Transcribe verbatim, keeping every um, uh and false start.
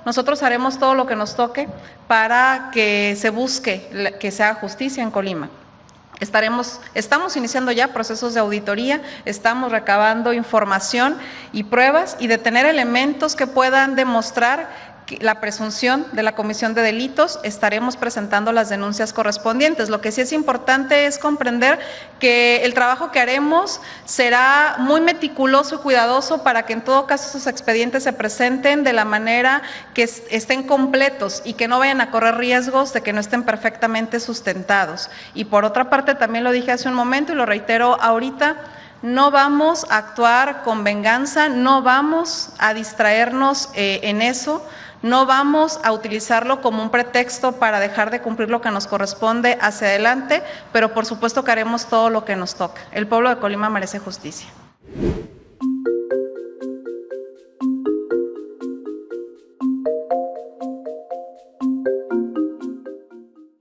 Nosotros haremos todo lo que nos toque para que se busque que se haga justicia en Colima. Estaremos, estamos iniciando ya procesos de auditoría, estamos recabando información y pruebas y de tener elementos que puedan demostrar la presunción de la comisión de delitos, estaremos presentando las denuncias correspondientes. Lo que sí es importante es comprender que el trabajo que haremos será muy meticuloso y cuidadoso para que en todo caso esos expedientes se presenten de la manera que estén completos y que no vayan a correr riesgos de que no estén perfectamente sustentados. Y por otra parte, también lo dije hace un momento y lo reitero ahorita, no vamos a actuar con venganza, no vamos a distraernos eh, en eso, no vamos a utilizarlo como un pretexto para dejar de cumplir lo que nos corresponde hacia adelante, pero por supuesto que haremos todo lo que nos toca. El pueblo de Colima merece justicia.